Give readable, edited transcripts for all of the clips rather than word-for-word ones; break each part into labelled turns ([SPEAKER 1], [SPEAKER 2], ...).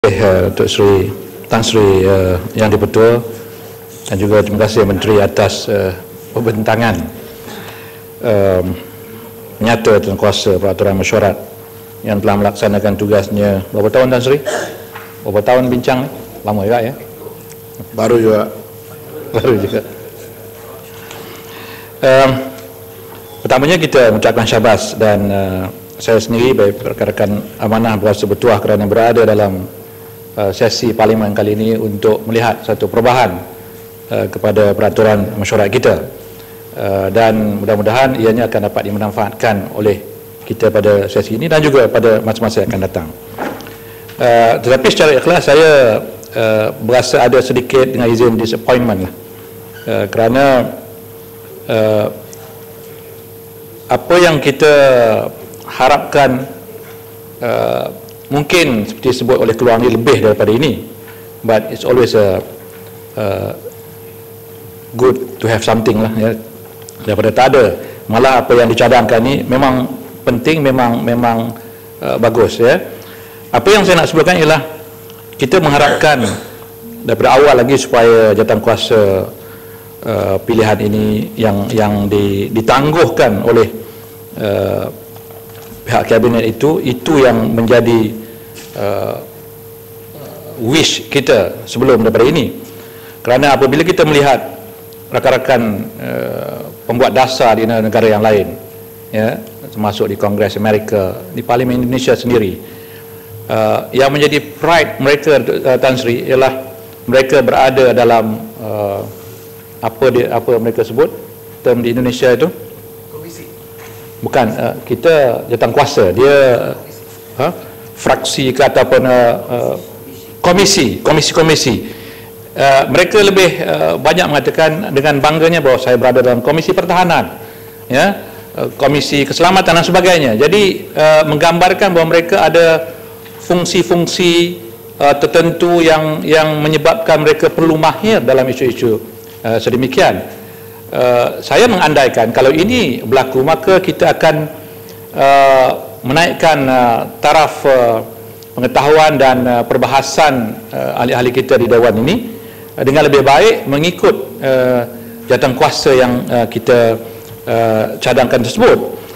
[SPEAKER 1] Datuk Seri Tan Sri Yang di-Pertua, dan juga terima kasih Menteri atas pembentangan nyata tentang kuasa peraturan mesyuarat yang telah melaksanakan tugasnya. Berapa tahun Tan Sri? Berapa tahun bincang? Lama juga ya?
[SPEAKER 2] Baru juga.
[SPEAKER 1] Baru juga. Pertamanya kita mengucapkan syabas, dan saya sendiri baik rekan-rekan amanah berasa bertuah kerana berada dalam sesi parlimen kali ini untuk melihat satu perubahan kepada peraturan mesyuarat kita, dan mudah-mudahan ianya akan dapat dimanfaatkan oleh kita pada sesi ini dan juga pada masa-masa yang akan datang. Tetapi secara ikhlas saya berasa ada sedikit dengan izin disappointment lah, kerana apa yang kita harapkan mungkin seperti disebut oleh keluar ni lebih daripada ini, but it's always good to have something lah ya, daripada tak ada. Malah apa yang dicadangkan ni memang penting, memang bagus ya. Apa yang saya nak sebutkan ialah kita mengharapkan daripada awal lagi supaya jawatankuasa pilihan ini yang ditangguhkan oleh pihak kabinet itu yang menjadi wish kita sebelum daripada ini. Kerana apabila kita melihat rakan-rakan pembuat dasar di negara yang lain ya, termasuk di Kongres Amerika, di Parlimen Indonesia sendiri, yang menjadi pride mereka Tan Sri ialah mereka berada dalam apa mereka sebut term di Indonesia itu bukan kita jawatankuasa, dia fraksi ke ataupun komisi. Mereka lebih banyak mengatakan dengan bangganya bahawa saya berada dalam komisi pertahanan ya, komisi keselamatan dan sebagainya. Jadi menggambarkan bahawa mereka ada fungsi-fungsi tertentu yang menyebabkan mereka perlu mahir dalam isu-isu sedemikian. Saya mengandaikan kalau ini berlaku, maka kita akan menaikkan taraf pengetahuan dan perbahasan ahli-ahli kita di Dewan ini dengan lebih baik mengikut jawatankuasa yang kita cadangkan tersebut.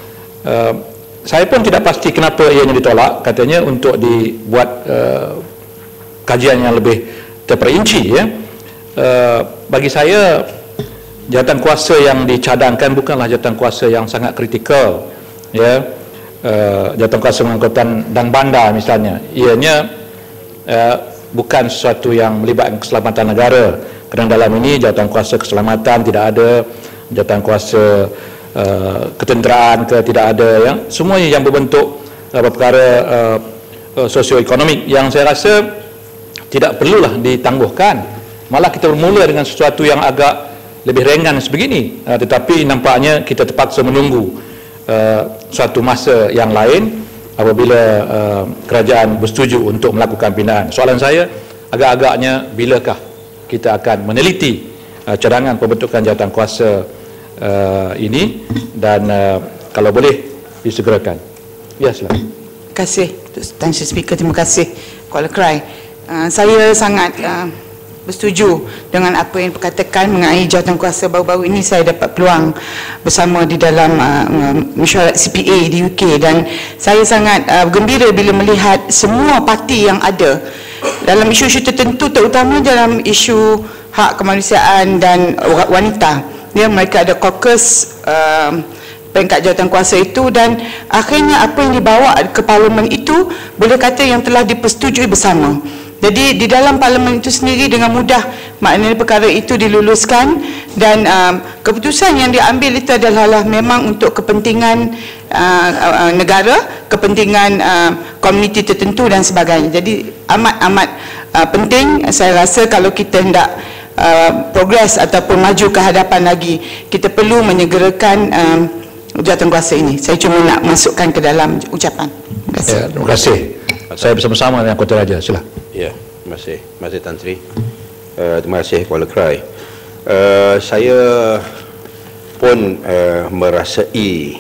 [SPEAKER 1] Saya pun tidak pasti kenapa ianya ditolak, katanya untuk dibuat kajian yang lebih terperinci ya. Bagi saya jawatankuasa yang dicadangkan bukanlah jawatankuasa yang sangat kritikal ya. Jawatankuasa pengangkutan dan bandar misalnya, ianya bukan sesuatu yang melibatkan keselamatan negara, kerana dalam ini jawatankuasa keselamatan tidak ada, jawatankuasa ketenteraan ke tidak ada ya. Semuanya yang berbentuk perkara sosioekonomik yang saya rasa tidak perlulah ditangguhkan. Malah kita bermula dengan sesuatu yang agak lebih ringan sebegini, tetapi nampaknya kita terpaksa menunggu suatu masa yang lain apabila kerajaan bersetuju untuk melakukan pindahan. Soalan saya agak-agaknya bilakah kita akan meneliti cadangan pembentukan jawatankuasa ini, dan kalau boleh disegerakan. Ya, silakan.
[SPEAKER 3] Terima kasih Tan Sri Speaker, terima kasih Kuala Krai. Saya sangat bersetuju dengan apa yang dikatakan mengenai jawatankuasa. Baru-baru ini saya dapat peluang bersama di dalam mesyuarat CPA di UK, dan saya sangat gembira bila melihat semua parti yang ada dalam isu-isu tertentu, terutama dalam isu hak kemanusiaan dan wanita ya. Mereka ada caucus peringkat jawatankuasa itu, dan akhirnya apa yang dibawa ke parlimen itu boleh kata yang telah dipersetujui bersama. Jadi di dalam parlimen itu sendiri dengan mudah maknanya perkara itu diluluskan, dan keputusan yang diambil itu adalah memang untuk kepentingan negara, kepentingan komuniti tertentu dan sebagainya. Jadi amat penting saya rasa kalau kita hendak progres ataupun maju ke hadapan lagi, kita perlu menyegerakan jawatankuasa ini. Saya cuma nak masukkan ke dalam ucapan. Terima kasih.
[SPEAKER 1] Ya, terima kasih. Saya bersama-sama dengan Kota Raja. Silakan.
[SPEAKER 2] Ya, terima kasih Tan Sri. Terima kasih Kuala Krai. Saya pun merasai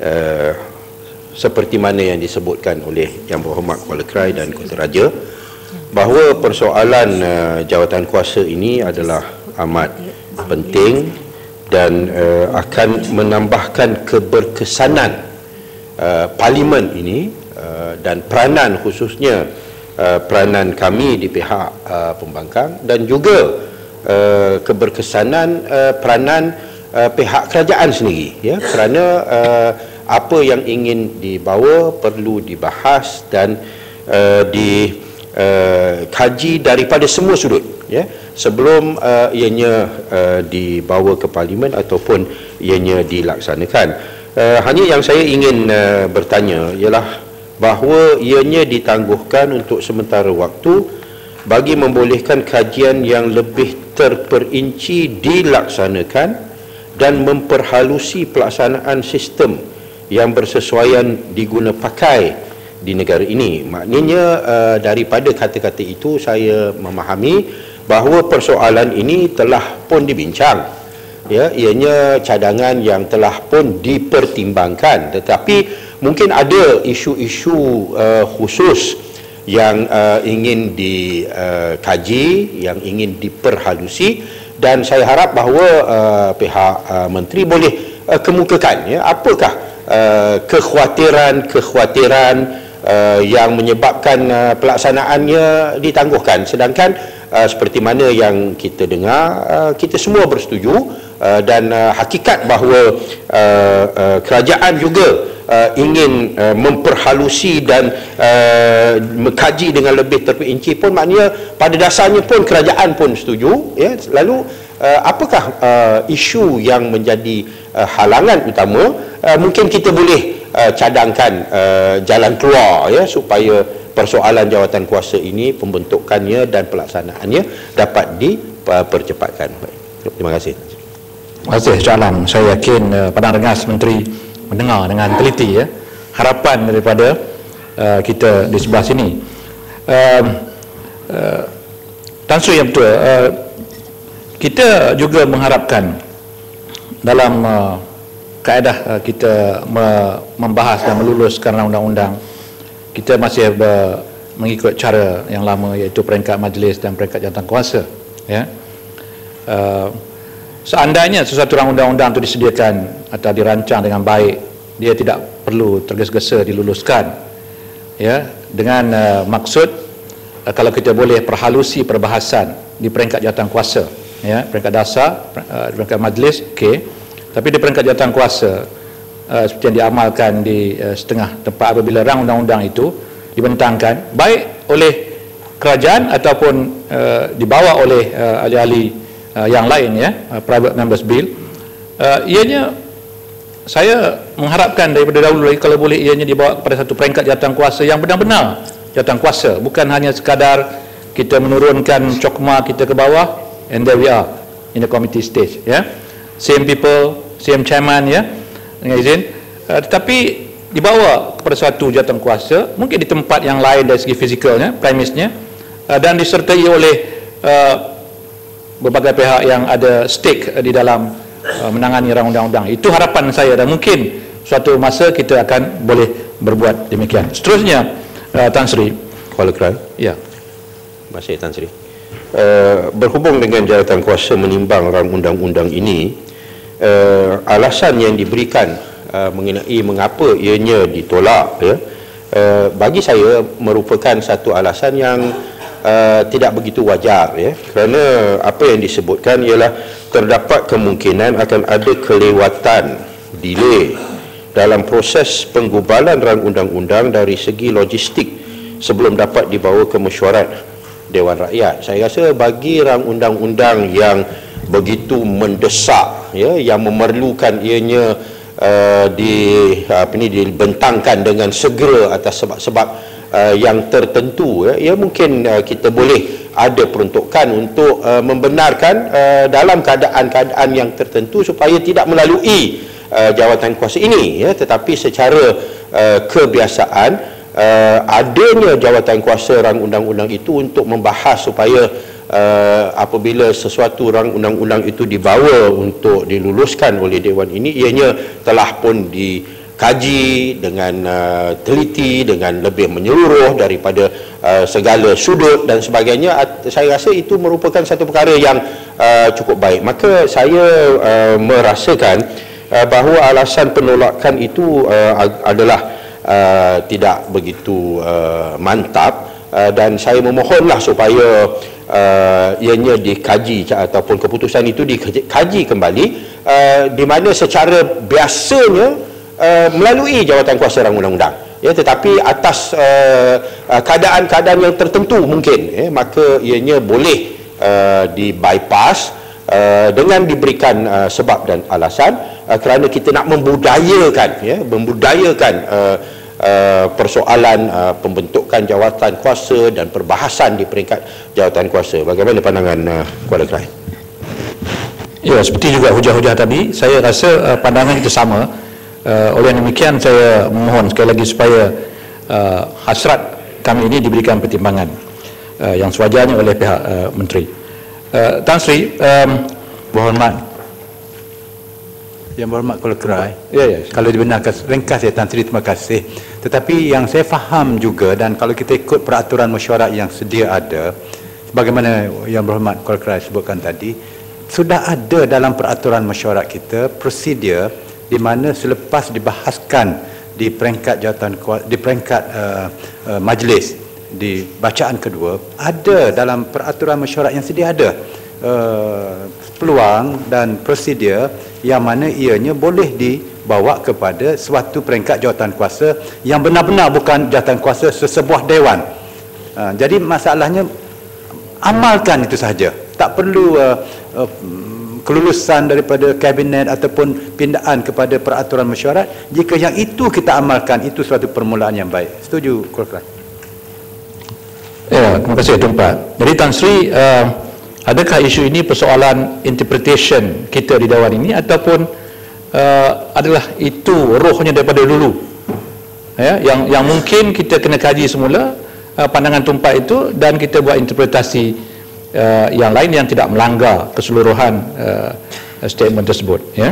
[SPEAKER 2] seperti mana yang disebutkan oleh Yang Berhormat Kuala Krai dan Kota Raja, bahawa persoalan jawatan kuasa ini adalah amat penting dan akan menambahkan keberkesanan parlimen ini dan peranan khususnya peranan kami di pihak pembangkang dan juga keberkesanan peranan pihak kerajaan sendiri, ya, kerana apa yang ingin dibawa perlu dibahas dan dikaji daripada semua sudut, ya, sebelum ianya dibawa ke parlimen ataupun ianya dilaksanakan. Hanya yang saya ingin bertanya ialah bahawa ianya ditangguhkan untuk sementara waktu bagi membolehkan kajian yang lebih terperinci dilaksanakan dan memperhalusi pelaksanaan sistem yang bersesuaian diguna pakai di negara ini. Maknanya daripada kata-kata itu saya memahami bahawa persoalan ini telah pun dibincang, ya, ianya cadangan yang telah pun dipertimbangkan, tetapi mungkin ada isu-isu khusus yang ingin dikaji, yang ingin diperhalusi, dan saya harap bahawa pihak menteri boleh kemukakan, ya, apakah kekhawatiran yang menyebabkan pelaksanaannya ditangguhkan, sedangkan seperti mana yang kita dengar, kita semua bersetuju dan hakikat bahawa kerajaan juga ingin memperhalusi dan mengkaji dengan lebih terperinci pun, maknanya pada dasarnya pun kerajaan pun setuju, ya. Lalu apakah isu yang menjadi halangan utama? Mungkin kita boleh cadangkan jalan keluar, ya, supaya persoalan jawatan kuasa ini, pembentukannya dan pelaksanaannya dapat dipercepatkan. Baik. Terima kasih.
[SPEAKER 1] Terima kasih Cik Alam. Saya yakin Padang Rengas Menteri mendengar dengan teliti, ya, harapan daripada kita di sebelah sini. Tan Sri, yang betul, kita juga mengharapkan dalam kaedah kita membahas dan meluluskan undang-undang, kita masih mengikut cara yang lama, iaitu peringkat majlis dan peringkat jawatan kuasa, ya. Seandainya sesuatu undang-undang itu disediakan atau dirancang dengan baik, dia tidak perlu tergesa-gesa diluluskan, ya, dengan maksud kalau kita boleh perhalusi perbahasan di peringkat jawatan kuasa, ya, peringkat dasar, peringkat majlis, okey, tapi di peringkat jawatan kuasa seperti yang diamalkan di setengah tempat apabila rang undang-undang itu dibentangkan baik oleh kerajaan ataupun dibawa oleh ahli-ahli yang lain, ya, private members bill, ianya saya mengharapkan daripada dahulu lagi kalau boleh ianya dibawa kepada satu peringkat jawatan kuasa yang benar-benar jawatan kuasa, bukan hanya sekadar kita menurunkan cokma kita ke bawah and there we are in the committee stage, ya, same people, same chairman, ya, dengan izin, tetapi dibawa kepada suatu jawatan kuasa, mungkin di tempat yang lain dari segi fizikalnya, premisnya, dan disertai oleh berbagai pihak yang ada stake di dalam menangani rang undang-undang. Itu harapan saya dan mungkin suatu masa kita akan boleh berbuat demikian. Seterusnya, Tan Sri.
[SPEAKER 2] Kuala Krai.
[SPEAKER 1] Ya.
[SPEAKER 2] Terima kasih Tan Sri. Berhubung dengan jawatan kuasa menimbang rang undang-undang ini, alasan yang diberikan mengenai mengapa ianya ditolak, ya, bagi saya merupakan satu alasan yang tidak begitu wajar, ya, kerana apa yang disebutkan ialah terdapat kemungkinan akan ada kelewatan, delay dalam proses penggubalan rang undang-undang dari segi logistik sebelum dapat dibawa ke mesyuarat Dewan Rakyat. Saya rasa bagi rang undang-undang yang begitu mendesak, ya, yang memerlukan ianya dibentangkan dengan segera atas sebab-sebab yang tertentu, ya, mungkin kita boleh ada peruntukan untuk membenarkan dalam keadaan-keadaan yang tertentu supaya tidak melalui jawatan kuasa ini, ya, tetapi secara kebiasaan adanya jawatan kuasa rang undang-undang itu untuk membahas supaya apabila sesuatu rang undang-undang itu dibawa untuk diluluskan oleh Dewan ini, ianya telah pun kaji dengan teliti, dengan lebih menyeluruh daripada segala sudut dan sebagainya. Saya rasa itu merupakan satu perkara yang cukup baik. Maka saya merasakan bahawa alasan penolakan itu adalah tidak begitu mantap, dan saya memohonlah supaya ianya dikaji ataupun keputusan itu dikaji kembali, di mana secara biasanya melalui jawatan kuasa rang undang-undang, ya, tetapi atas keadaan-keadaan yang tertentu mungkin, maka ianya boleh di-bypass dengan diberikan sebab dan alasan, kerana kita nak membudayakan persoalan pembentukan jawatan kuasa dan perbahasan di peringkat jawatan kuasa. Bagaimana pandangan Kuala Krai?
[SPEAKER 1] Ya, seperti juga hujah-hujah tadi, saya rasa pandangan kita sama. Oleh demikian saya memohon sekali lagi supaya hasrat kami ini diberikan pertimbangan yang sewajarnya oleh pihak Menteri. Tan Sri,
[SPEAKER 4] berhormat. Yang berhormat Kuala Krai.
[SPEAKER 1] Ya.
[SPEAKER 4] Kalau dibenarkan ringkas ya Tan Sri, terima kasih. Tetapi yang saya faham juga, dan kalau kita ikut peraturan mesyuarat yang sedia ada, bagaimana yang berhormat Kuala Krai sebutkan tadi, sudah ada dalam peraturan mesyuarat kita prosedur di mana selepas dibahaskan di peringkat majlis di bacaan kedua, ada dalam peraturan mesyuarat yang sedia ada peluang dan prosedur yang mana ianya boleh dibawa kepada suatu peringkat jawatan kuasa yang benar-benar bukan jawatan kuasa sesebuah dewan. Jadi masalahnya amalkan itu sahaja, tak perlu kelulusan daripada kabinet ataupun pindaan kepada peraturan mesyuarat. Jika yang itu kita amalkan, itu suatu permulaan yang baik. Setuju Kuala Krai?
[SPEAKER 1] Ya, terima kasih Tuan Pat. Jadi Tan Sri, adakah isu ini persoalan interpretation kita di Dewan ini, ataupun adalah itu rohnya daripada dulu, ya, yang mungkin kita kena kaji semula pandangan tumpat itu, dan kita buat interpretasi yang lain yang tidak melanggar keseluruhan statement tersebut, ya.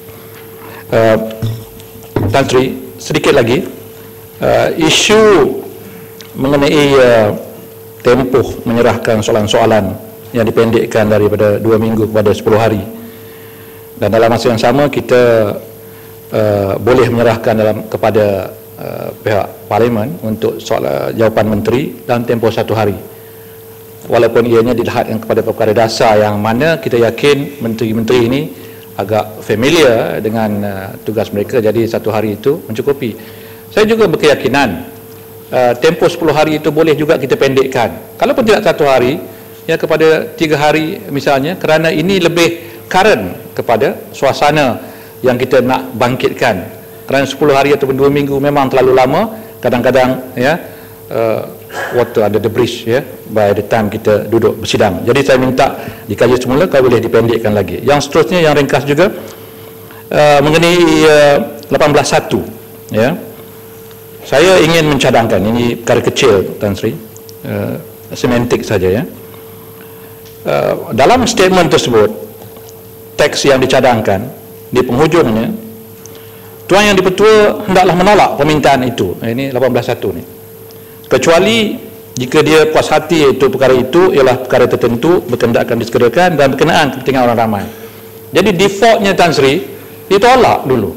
[SPEAKER 1] Tan Sri, sedikit lagi isu mengenai tempoh menyerahkan soalan-soalan yang dipendekkan daripada 2 minggu kepada 10 hari, dan dalam masa yang sama kita boleh menyerahkan kepada pihak parlimen untuk soal jawapan menteri dalam tempoh 1 hari, walaupun ianya dilihatkan kepada perkara dasar yang mana kita yakin menteri-menteri ini agak familiar dengan tugas mereka, jadi 1 hari itu mencukupi. Saya juga berkeyakinan tempoh 10 hari itu boleh juga kita pendekkan, kalaupun tidak 1 hari, ya, kepada 3 hari misalnya, kerana ini lebih current kepada suasana yang kita nak bangkitkan. Kerana 10 hari ataupun 2 minggu memang terlalu lama, kadang-kadang, ya, water under the bridge, ya, by the time kita duduk bersidang. Jadi saya minta dikaji semula, kalau boleh dipendekkan lagi. Yang seterusnya yang ringkas juga mengenai 18.1, ya, saya ingin mencadangkan, ini perkara kecil Tan Sri, semantik saja, ya. Dalam statement tersebut, teks yang dicadangkan di penghujungnya, Tuan Yang di-Pertua hendaklah menolak permintaan itu. Ini 18.1 ni. Kecuali jika dia puas hati itu perkara itu ialah perkara tertentu, berkendak akan disegerakan dan berkenaan kepentingan orang ramai. Jadi defaultnya Tan Sri ditolak dulu.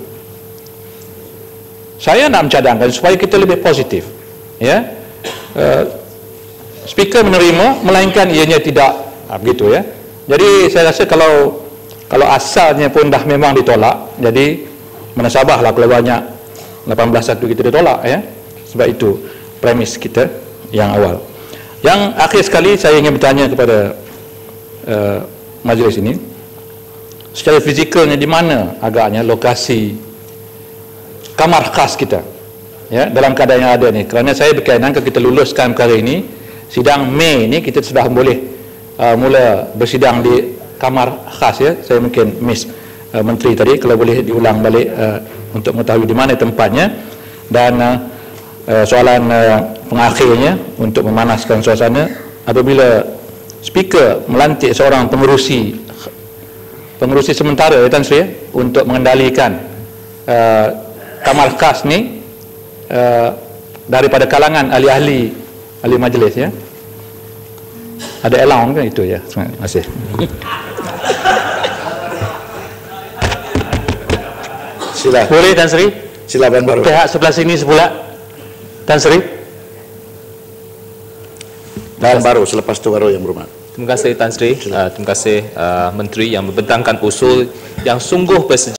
[SPEAKER 1] Saya nak mencadangkan supaya kita lebih positif, ya. Speaker menerima, melainkan ianya tidak, begitu, ya. Jadi saya rasa kalau asalnya pun dah memang ditolak, jadi menasabahlah kalau banyak 18.1 kita ditolak, ya. Sebab itu premis kita yang awal. Yang akhir sekali saya ingin bertanya kepada majlis ini, secara fizikalnya di mana agaknya lokasi kamar khas kita, ya, dalam keadaan yang ada ni. Kerana saya berkaitan kalau kita luluskan perkara ini, sidang Mei ni kita sudah boleh mula bersidang di kamar khas, ya. Saya mungkin miss menteri tadi, kalau boleh diulang balik untuk mengetahui di mana tempatnya, dan soalan pengakhirnya untuk memanaskan suasana, apabila speaker melantik seorang pengerusi sementara, ya Tan Sri, untuk mengendalikan Kamal Khas ni daripada kalangan ahli-ahli majlis ya. Ada allowance kan itu ya. Terima kasih.
[SPEAKER 5] Sila.
[SPEAKER 1] Boleh Tan Sri?
[SPEAKER 5] Silakan baru.
[SPEAKER 1] Pihak sebelah sini sepula. Tan Sri.
[SPEAKER 5] Dan baru selepas itu baru yang berhormat.
[SPEAKER 6] Terima kasih Tan Sri. Terima kasih Menteri yang membentangkan usul yang sungguh bersejarah.